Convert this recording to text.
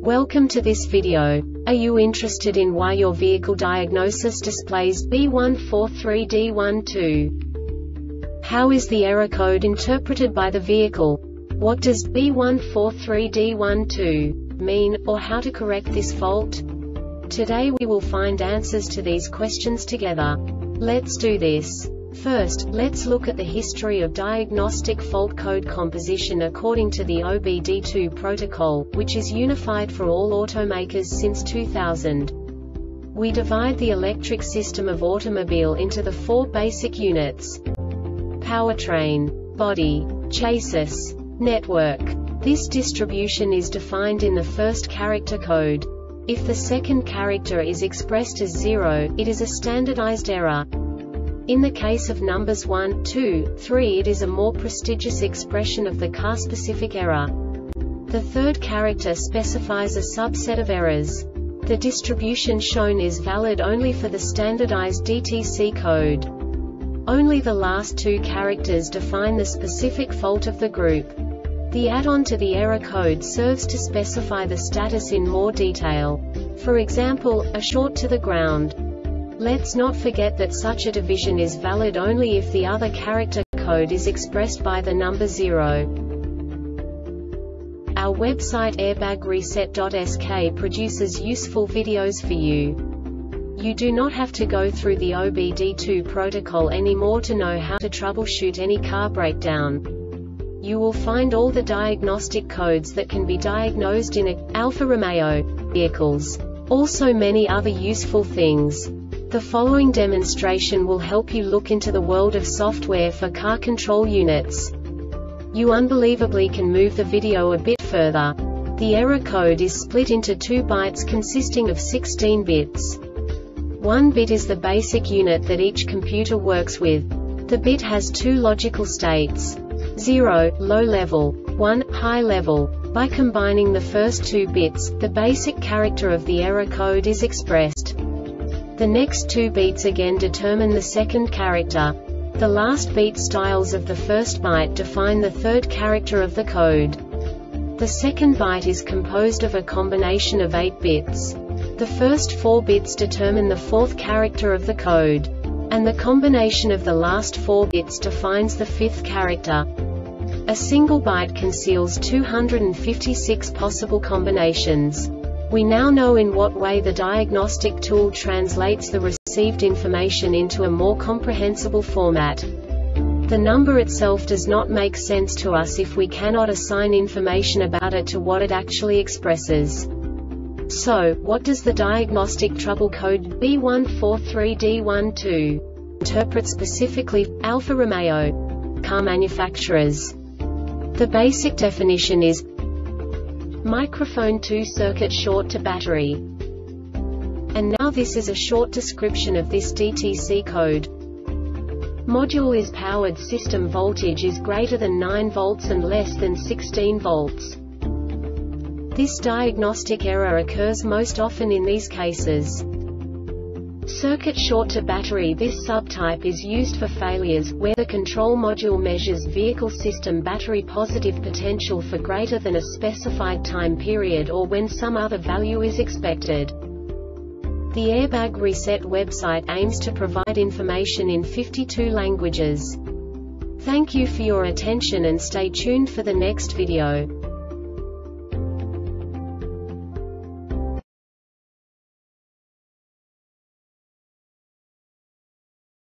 Welcome to this video. Are you interested in why your vehicle diagnosis displays B143D12? How is the error code interpreted by the vehicle? What does B143D12 mean, or how to correct this fault? Today we will find answers to these questions together. Let's do this. First, let's look at the history of diagnostic fault code composition according to the OBD2 protocol, which is unified for all automakers since 2000. We divide the electric system of automobile into the four basic units: powertrain, body, chassis, network. This distribution is defined in the first character code. If the second character is expressed as 0, it is a standardized error. In the case of numbers 1, 2, 3, it is a more prestigious expression of the car-specific error. The third character specifies a subset of errors. The distribution shown is valid only for the standardized DTC code. Only the last two characters define the specific fault of the group. The add-on to the error code serves to specify the status in more detail. For example, a short to the ground. Let's not forget that such a division is valid only if the other character code is expressed by the number 0. Our website airbagreset.sk produces useful videos for you. You do not have to go through the OBD2 protocol anymore to know how to troubleshoot any car breakdown. You will find all the diagnostic codes that can be diagnosed in Alfa Romeo vehicles. Also many other useful things. The following demonstration will help you look into the world of software for car control units. You unbelievably can move the video a bit further. The error code is split into 2 bytes consisting of 16 bits. 1 bit is the basic unit that each computer works with. The bit has 2 logical states: 0, low level, 1, high level. By combining the first 2 bits, the basic character of the error code is expressed. The next 2 beats again determine the second character. The last beat styles of the first byte define the third character of the code. The second byte is composed of a combination of 8 bits. The first 4 bits determine the fourth character of the code. And the combination of the last 4 bits defines the fifth character. A single byte conceals 256 possible combinations. We now know in what way the diagnostic tool translates the received information into a more comprehensible format. The number itself does not make sense to us if we cannot assign information about it to what it actually expresses. So, what does the diagnostic trouble code B143D12 interpret specifically for Alfa Romeo car manufacturers? The basic definition is microphone to circuit short to battery. And now this is a short description of this DTC code. Module is powered. System voltage is greater than 9 volts and less than 16 volts. This diagnostic error occurs most often in these cases: circuit short to battery. This subtype is used for failures where the control module measures vehicle system battery positive potential for greater than a specified time period or when some other value is expected. The Airbag Reset website aims to provide information in 52 languages. Thank you for your attention and stay tuned for the next video.